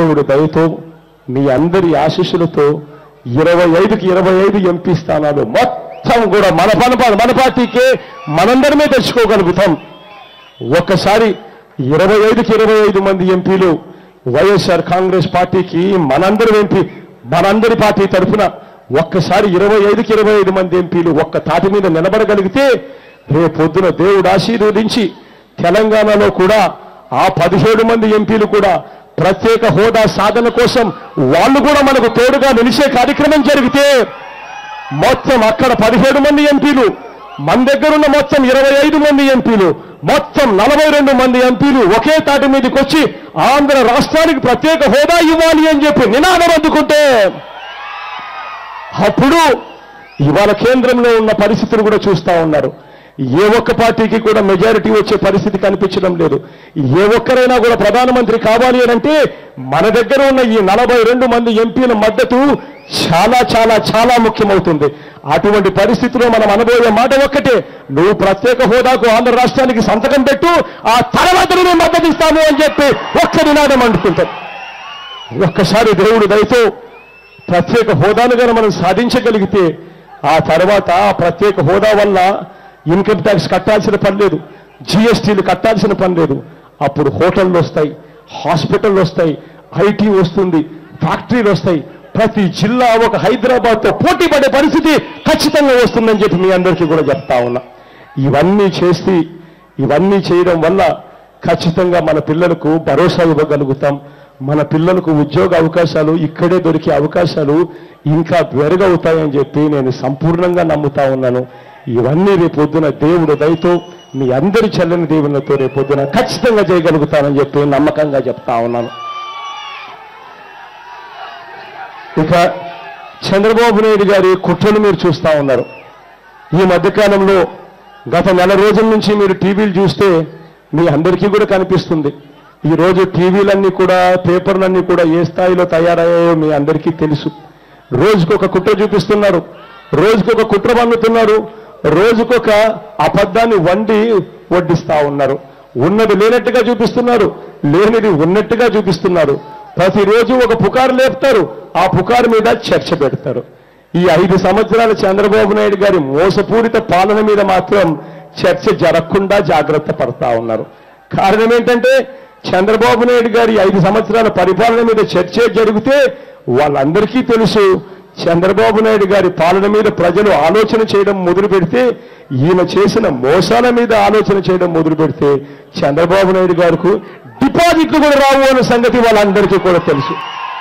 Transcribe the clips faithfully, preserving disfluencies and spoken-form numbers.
దేవుడి దయతో మీ అందరి ఆశీస్సులతో ఇరవై ఐదుకి ఇరవై ఐదు ఎంపీ స్థానాలు మొత్తం కూడా మన పని మన పార్టీకే మనందరమే తెచ్చుకోగలుగుతాం. ఒక్కసారి ఇరవై ఐదుకి ఇరవై ఐదు మంది ఎంపీలు వైఎస్ఆర్ కాంగ్రెస్ పార్టీకి మనందరి ఎంపీ మనందరి పార్టీ తరఫున ఒక్కసారి ఇరవై ఐదుకి ఇరవై ఐదు మంది ఎంపీలు ఒక్క తాటి మీద నిలబడగలిగితే రేపొద్దున దేవుడు ఆశీర్వదించి తెలంగాణలో కూడా ఆ పదిహేడు మంది ఎంపీలు కూడా ప్రత్యేక హోదా సాధన కోసం వాళ్ళు కూడా మనకు తోడుగా నిలిచే కార్యక్రమం జరిగితే మొత్తం అక్కడ పదిహేడు మంది ఎంపీలు, మన దగ్గరున్న మొత్తం ఇరవై ఐదు మంది ఎంపీలు, మొత్తం నలభై రెండు మంది ఎంపీలు ఒకే తాటి మీదకి వచ్చి ఆంధ్ర రాష్ట్రానికి ప్రత్యేక హోదా ఇవ్వాలి అని చెప్పి నినాదం అందుకుంటే అప్పుడు ఇవాళ కేంద్రంలో ఉన్న పరిస్థితులు కూడా చూస్తా ఉన్నారు. ఏ ఒక్క పార్టీకి కూడా మెజారిటీ వచ్చే పరిస్థితి కనిపించడం లేదు. ఏ ఒక్కరైనా కూడా ప్రధానమంత్రి కావాలి అంటే మన దగ్గర ఉన్న ఈ నలభై రెండు మంది ఎంపీల మద్దతు చాలా చాలా చాలా ముఖ్యమవుతుంది. అటువంటి పరిస్థితిలో మనం అనబోయే మాట ఒక్కటే, నువ్వు ప్రత్యేక హోదాకు ఆంధ్ర రాష్ట్రానికి సంతకం పెట్టు, ఆ తర్వాత మేము మద్దతు ఇస్తాము అని చెప్పి ఒక్క నినాదం అందుకుంటాం. ఒక్కసారి దేవుడు దయతో ప్రత్యేక హోదాను కనుక మనం సాధించగలిగితే ఆ తర్వాత ఆ ప్రత్యేక హోదా వల్ల ఇన్కమ్ ట్యాక్స్ కట్టాల్సిన పని లేదు, జిఎస్టీలు కట్టాల్సిన పని లేదు. అప్పుడు హోటళ్ళు వస్తాయి, హాస్పిటళ్ళు వస్తాయి, ఐటీ వస్తుంది, ఫ్యాక్టరీలు వస్తాయి. ప్రతి జిల్లా ఒక హైదరాబాద్తో పోటీ పడే పరిస్థితి ఖచ్చితంగా వస్తుందని చెప్పి మీ అందరికీ కూడా చెప్తా ఉన్నా. ఇవన్నీ చేసి ఇవన్నీ చేయడం వల్ల ఖచ్చితంగా మన పిల్లలకు భరోసా ఇవ్వగలుగుతాం. మన పిల్లలకు ఉద్యోగ అవకాశాలు ఇక్కడే దొరికే అవకాశాలు ఇంకా మెరుగవుతాయని చెప్పి నేను సంపూర్ణంగా నమ్ముతా ఉన్నాను. ఇవన్నీ రేపొద్దున దేవుడు దయతో మీ అందరి చల్లని దేవునితో రేపొద్దున ఖచ్చితంగా చేయగలుగుతానని చెప్పి నమ్మకంగా చెప్తా ఉన్నాను. ఇక చంద్రబాబు నాయుడు గారి కుట్రలు మీరు చూస్తా ఉన్నారు. ఈ మధ్యకాలంలో గత నెల రోజుల నుంచి మీరు టీవీలు చూస్తే మీ అందరికీ కూడా కనిపిస్తుంది. ఈరోజు టీవీలన్నీ కూడా పేపర్లన్నీ కూడా ఏ స్థాయిలో తయారయ్యాయో మీ అందరికీ తెలుసు. రోజుకొక కుట్ర చూపిస్తున్నారు, రోజుకొక కుట్ర పన్నుతున్నారు, రోజుకొక అబద్ధాన్ని వండి వడ్డిస్తా ఉన్నారు. ఉన్నది లేనట్టుగా చూపిస్తున్నారు, లేనిది ఉన్నట్టుగా చూపిస్తున్నారు. ప్రతిరోజు ఒక పుకారు లేపుతారు, ఆ పుకారు మీద చర్చ పెడతారు. ఈ ఐదు సంవత్సరాల చంద్రబాబు నాయుడు గారి మోసపూరిత పాలన మీద మాత్రం చర్చ జరగకుండా జాగ్రత్త పడతా ఉన్నారు. కారణం ఏంటంటే చంద్రబాబు నాయుడు గారి ఐదు సంవత్సరాల పరిపాలన మీద చర్చే జరిగితే వాళ్ళందరికీ తెలుసు, చంద్రబాబు నాయుడు గారి పాలన మీద ప్రజలు ఆలోచన చేయడం మొదలు పెడితే, ఈయన చేసిన మోసాల మీద ఆలోచన చేయడం మొదలు పెడితే చంద్రబాబు నాయుడు గారికి డిపాజిట్లు కూడా రావు అనే సంగతి వాళ్ళందరికీ కూడా తెలుసు.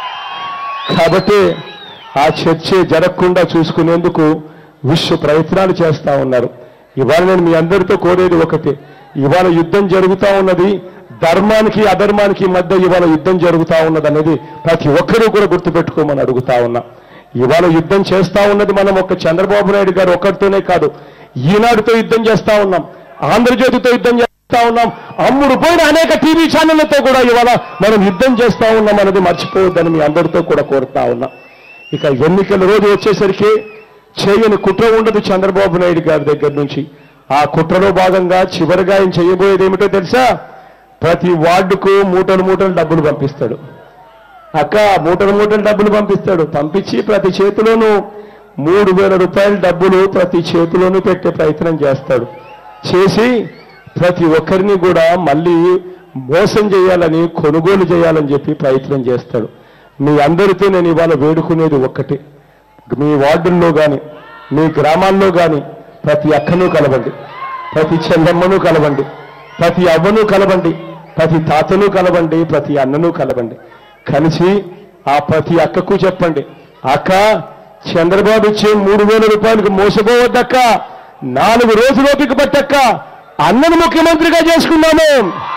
కాబట్టి ఆ చర్చే జరగకుండా చూసుకునేందుకు విశ్వ ప్రయత్నాలు చేస్తా ఉన్నారు. ఇవాళ నేను మీ అందరితో కోరేది ఒకటే, ఇవాళ యుద్ధం జరుగుతూ ఉన్నది ధర్మానికి అధర్మానికి మధ్య ఇవాళ యుద్ధం జరుగుతూ ఉన్నది అనేది ప్రతి ఒక్కరూ కూడా గుర్తుపెట్టుకోమని అడుగుతా ఉన్నా. ఇవాళ యుద్ధం చేస్తా ఉన్నది మనం ఒక్క చంద్రబాబు నాయుడు గారు ఒక్కరితోనే కాదు, ఈనాడుతో యుద్ధం చేస్తా ఉన్నాం, ఆంధ్రజ్యోతితో యుద్ధం చేస్తా ఉన్నాం, అమ్ముడు పోయిన అనేక టీవీ ఛానళ్లతో కూడా ఇవాళ మనం యుద్ధం చేస్తా ఉన్నాం అనేది మర్చిపోవద్దని మీ అందరితో కూడా కోరుతా ఉన్నా. ఇక ఎన్నికల రోజు వచ్చేసరికి చేయని కుట్ర ఉండదు చంద్రబాబు నాయుడు గారి దగ్గర నుంచి. ఆ కుట్రలో భాగంగా చివరిగా ఆయన చేయబోయేది ఏమిటో తెలుసా? ప్రతి వార్డుకు మూటలు మూటలు డబ్బులు పంపిస్తాడు. అక్క మూటలు మూటలు డబ్బులు పంపిస్తాడు. పంపించి ప్రతి చేతిలోనూ మూడు వేల రూపాయల డబ్బులు ప్రతి చేతిలోనూ పెట్టే ప్రయత్నం చేస్తాడు. చేసి ప్రతి ఒక్కరిని కూడా మళ్ళీ మోసం చేయాలని, కొనుగోలు చేయాలని చెప్పి ప్రయత్నం చేస్తాడు. మీ అందరితో నేను ఇవాళ వేడుకునేది ఒక్కటే, మీ వార్డుల్లో కానీ మీ గ్రామాల్లో కానీ ప్రతి అక్కను కలవండి, ప్రతి చెల్లెమ్మను కలవండి, ప్రతి అవ్వను కలవండి, ప్రతి తాతను కలవండి, ప్రతి అన్నను కలవండి. కలిసి ఆ ప్రతి అక్కకు చెప్పండి, అక్క చంద్రబాబు ఇచ్చే మూడు వేల రూపాయలకు మోసపోవద్దక్క, నాలుగు రోజులు ఓపిక పట్టక్క, అన్నను ముఖ్యమంత్రిగా చేసుకున్నాము.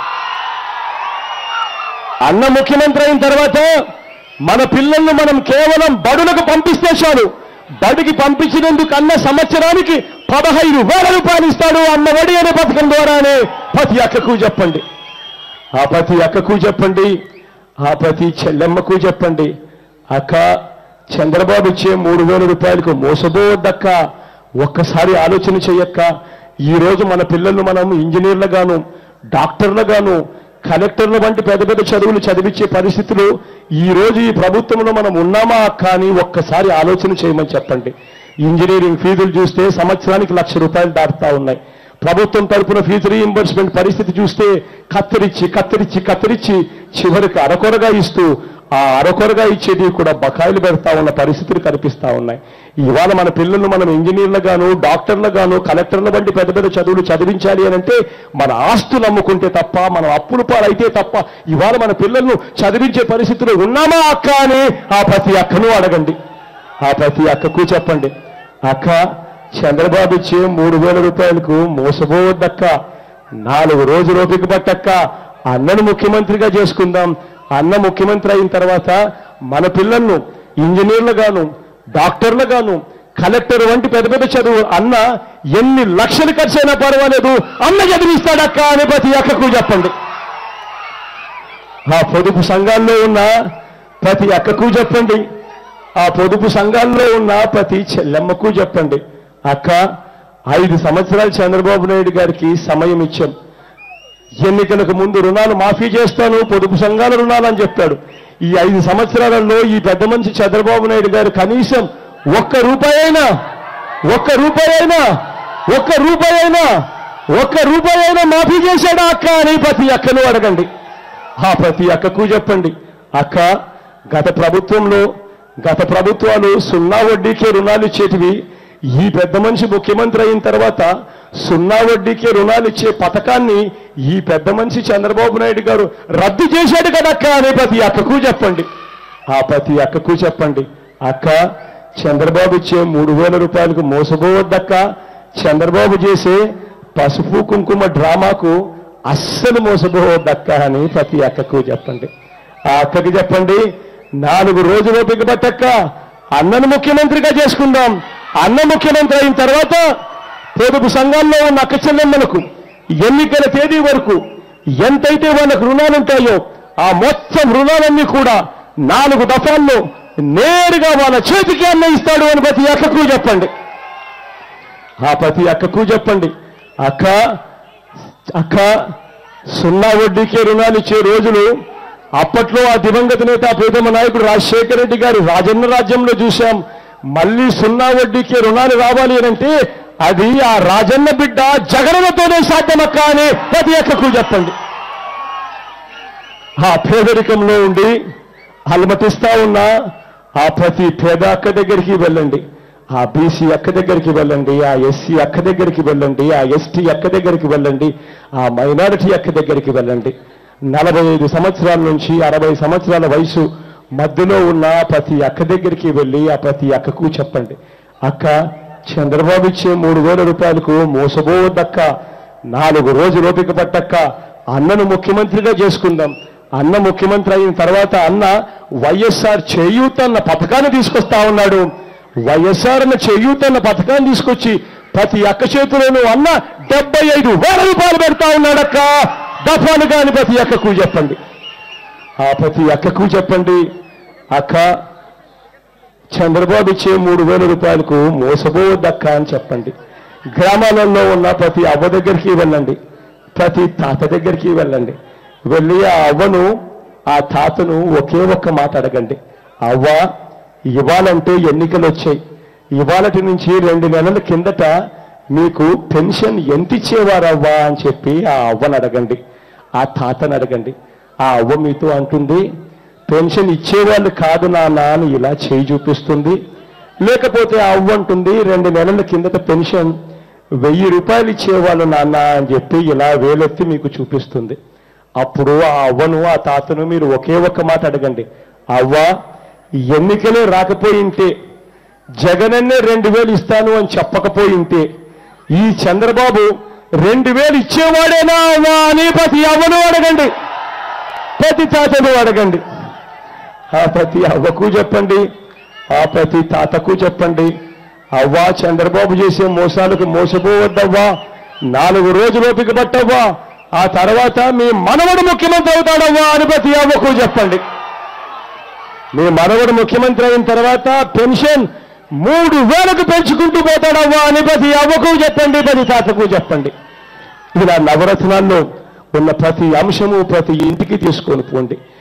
అన్న ముఖ్యమంత్రి అయిన తర్వాత మన పిల్లల్ని మనం కేవలం బడులకు పంపిస్తే చాలు. బడికి పంపించినందుకు అన్న సంవత్సరానికి పదహైదు వేల రూపాయలు ఇస్తాడు అన్న ఒడి అనే పథకం ద్వారానే ప్రతి అక్కకు చెప్పండి. ఆ ప్రతి అక్కకు చెప్పండి, ఆ ప్రతి చెల్లెమ్మకు చెప్పండి, అక్క చంద్రబాబు ఇచ్చే మూడు వేల రూపాయలకు మోసపోవద్దక్క, ఒక్కసారి ఆలోచన చెయ్యక్క. ఈరోజు మన పిల్లలు మనం ఇంజనీర్లుగాను, డాక్టర్లుగాను, కలెక్టర్ల వంటి పెద్ద పెద్ద చదువులు చదివించే పరిస్థితులు ఈ రోజు ఈ ప్రభుత్వంలో మనం ఉన్నామా అక్క అని ఒక్కసారి ఆలోచన చేయమని చెప్పండి. ఇంజనీరింగ్ ఫీజులు చూస్తే సంవత్సరానికి లక్ష రూపాయలు దాటుతా ఉన్నాయి. ప్రభుత్వం తరపున ఫీజు రీయింబర్స్మెంట్ పరిస్థితి చూస్తే కత్తిరించి కత్తిరించి కత్తిరించి చివరికి అరకొరగా ఇస్తూ ఆ అరకొరగా ఇచ్చేది కూడా బకాయిలు పెడతా ఉన్న పరిస్థితులు కనిపిస్తా ఉన్నాయి. ఇవాళ మన పిల్లలను మనం ఇంజనీర్లుగాను డాక్టర్లుగాను కలెక్టర్ల వంటి పెద్ద పెద్ద చదువులు చదివించాలి అని అంటే మన ఆస్తులు అమ్ముకుంటే తప్ప మనం అప్పుల పాలైతే తప్ప ఇవాళ మన పిల్లలను చదివించే పరిస్థితులు ఉన్నామా అక్క అని ఆ ప్రతి అక్కను అడగండి. ఆ ప్రతి అక్కకు చెప్పండి, అక్క చంద్రబాబు ఇచ్చే మూడు వేల రూపాయలకు మోసపోవద్దక్క, నాలుగు రోజులు ఓపిక పట్టక్క, అన్నను ముఖ్యమంత్రిగా చేసుకుందాం. అన్న ముఖ్యమంత్రి అయిన తర్వాత మన పిల్లలను ఇంజనీర్లుగాను డాక్టర్లుగాను కలెక్టర్ వంటి పెద్ద పెద్ద చదువు అన్న ఎన్ని లక్షలు ఖర్చు అయినా పర్వాలేదు అన్న చదివిస్తాడక్క అని ప్రతి అక్కకు చెప్పండి. ఆ పొదుపు సంఘాల్లో ఉన్న ప్రతి అక్కకు చెప్పండి, ఆ పొదుపు సంఘాల్లో ఉన్న ప్రతి చెల్లెమ్మకు చెప్పండి, అక్క ఐదు సంవత్సరాలు చంద్రబాబు నాయుడు గారికి సమయం ఇచ్చాం. ఎన్నికలకు ముందు రుణాలు మాఫీ చేస్తాను, పొదుపు సంఘాల రుణాలు అని చెప్పాడు. ఈ ఐదు సంవత్సరాలలో ఈ పెద్ద మనిషి చంద్రబాబు నాయుడు గారు కనీసం ఒక్క రూపాయి అయినా ఒక్క రూపాయి అయినా ఒక్క రూపాయి అయినా ఒక్క రూపాయి అయినా మాఫీ చేశాడా అక్క అని ప్రతి అక్కను అడగండి. ఆ ప్రతి అక్కకు చెప్పండి, అక్క గత ప్రభుత్వంలో గత ప్రభుత్వాలు సున్నా వడ్డీకే రుణాలు ఇచ్చేటివి, ఈ పెద్ద మనిషి ముఖ్యమంత్రి అయిన తర్వాత సున్నా వడ్డీకే రుణాలు ఇచ్చే పథకాన్ని ఈ పెద్ద మనిషి చంద్రబాబు నాయుడు గారు రద్దు చేశాడు కదక్క అని ప్రతి అక్కకు చెప్పండి. ఆ ప్రతి అక్కకు చెప్పండి, అక్క చంద్రబాబు ఇచ్చే మూడు వేల రూపాయలకు మోసపోవద్దక్క, చంద్రబాబు చేసే పసుపు కుంకుమ డ్రామాకు అస్సలు మోసపోవద్దక్క అని ప్రతి అక్కకు చెప్పండి. ఆ అక్కకి చెప్పండి, నాలుగు రోజులు బిగబట్టక్క, అన్నను ముఖ్యమంత్రిగా చేసుకుందాం. అన్న ముఖ్యమంత్రి అయిన తర్వాత పొదుపు సంఘాల్లో ఉన్న అక్క చెల్లెమ్మలకు ఎన్నికల తేదీ వరకు ఎంతైతే వాళ్ళకు రుణాలుంటాయో ఆ మొత్తం రుణాలన్నీ కూడా నాలుగు దఫాల్లో నేరుగా వాళ్ళ చేతికి అన్న ఇస్తాడు అని ప్రతి అక్కకు చెప్పండి. ఆ ప్రతి అక్కకు చెప్పండి, అక్క అక్క సున్నా వడ్డీకే రుణాలు ఇచ్చే రోజులు అప్పట్లో ఆ దివంగత నేత ప్రీతమ నాయకుడు రాజశేఖర రెడ్డి గారి రాజన్న రాజ్యంలో చూశాం. మళ్ళీ సున్నా వడ్డీకే రుణాలు రావాలి అంటే అది ఆ రాజన్న బిడ్డ జగనన్నతోనే సాధ్యమక్క అని ప్రతి అక్కకు చెప్పండి. ఆ పేదరికంలో ఉండి అలమటిస్తా ఉన్న ఆ ప్రతి పేద అక్క దగ్గరికి వెళ్ళండి, ఆ బీసీ అక్క దగ్గరికి వెళ్ళండి, ఆ ఎస్సీ అక్క దగ్గరికి వెళ్ళండి, ఆ ఎస్టీ అక్క దగ్గరికి వెళ్ళండి, ఆ మైనారిటీ అక్క దగ్గరికి వెళ్ళండి. నలభై ఐదు సంవత్సరాల నుంచి అరవై సంవత్సరాల వయసు మధ్యలో ఉన్న ప్రతి అక్క దగ్గరికి వెళ్ళి ఆ ప్రతి అక్కకు చెప్పండి, అక్క చంద్రబాబు ఇచ్చే మూడు వేల రూపాయలకు మోసపోవద్దక్క, నాలుగు రోజులు ఓపిక పట్టక్క, అన్నను ముఖ్యమంత్రిగా చేసుకుందాం. అన్న ముఖ్యమంత్రి అయిన తర్వాత అన్న వైఎస్ఆర్ చేయూత అన్న పథకాన్ని తీసుకొస్తా ఉన్నాడు. వైఎస్ఆర్ అన్న చేయూత అన్న పథకాన్ని తీసుకొచ్చి ప్రతి అక్క చేతిలోనూ అన్న డెబ్బై ఐదు వేల రూపాయలు పెడతా ఉన్నాడక్క, దఫాలుగా అని ప్రతి అక్కకు చెప్పండి. ఆ ప్రతి అక్కకు చెప్పండి, అక్క చంద్రబాబు ఇచ్చే మూడు వేల రూపాయలకు మోసపోవద్దక్క అని చెప్పండి. గ్రామాలలో ఉన్న ప్రతి అవ్వ దగ్గరికి వెళ్ళండి, ప్రతి తాత దగ్గరికి వెళ్ళండి. వెళ్ళి ఆ అవ్వను ఆ తాతను ఒకే ఒక్క మాట అడగండి, అవ్వ ఇవాళంటే ఎన్నికలు వచ్చాయి, ఇవాళటి నుంచి రెండు నెలల కిందట మీకు పెన్షన్ ఎంత ఇచ్చేవారవ్వా అని చెప్పి ఆ అవ్వను అడగండి, ఆ తాతను అడగండి. ఆ అవ్వ మీతో అంటుంది, పెన్షన్ ఇచ్చేవాళ్ళు కాదు నాన్న అని ఇలా చేయి చూపిస్తుంది. లేకపోతే ఆ అవ్వ అంటుంది, రెండు నెలల కిందట పెన్షన్ వెయ్యి రూపాయలు ఇచ్చేవాళ్ళు నాన్న అని చెప్పి ఇలా వేలెత్తి మీకు చూపిస్తుంది. అప్పుడు ఆ అవ్వను ఆ తాతను మీరు ఒకే ఒక్క మాట అడగండి, అవ్వ ఎన్నికలే రాకపోయింటే జగనన్నే రెండు వేలు ఇస్తాను అని చెప్పకపోయింటే ఈ చంద్రబాబు రెండు వేలు ఇచ్చేవాడేనా అవ్వా అని ప్రతి అవ్వను అడగండి, ప్రతి తాతను అడగండి. ఆ ప్రతి అవ్వకు చెప్పండి, ఆ ప్రతి తాతకు చెప్పండి, అవ్వా చంద్రబాబు చేసే మోసాలకు మోసపోవద్దవ్వా, నాలుగు రోజులు ఓపిక పట్టవ్వా, ఆ తర్వాత మీ మనవడు ముఖ్యమంత్రి అవుతాడవ్వా అని ప్రతి అవ్వకు చెప్పండి. మీ మనవడు ముఖ్యమంత్రి అయిన తర్వాత పెన్షన్ మూడు వేలకు పెంచుకుంటూ పోతాడవ్వా అని ప్రతి అవ్వకు చెప్పండి, ప్రతి తాతకు చెప్పండి. ఇలా నవరత్నాల్లో ఉన్న ప్రతి అంశము ప్రతి ఇంటికి తీసుకొని పోండి.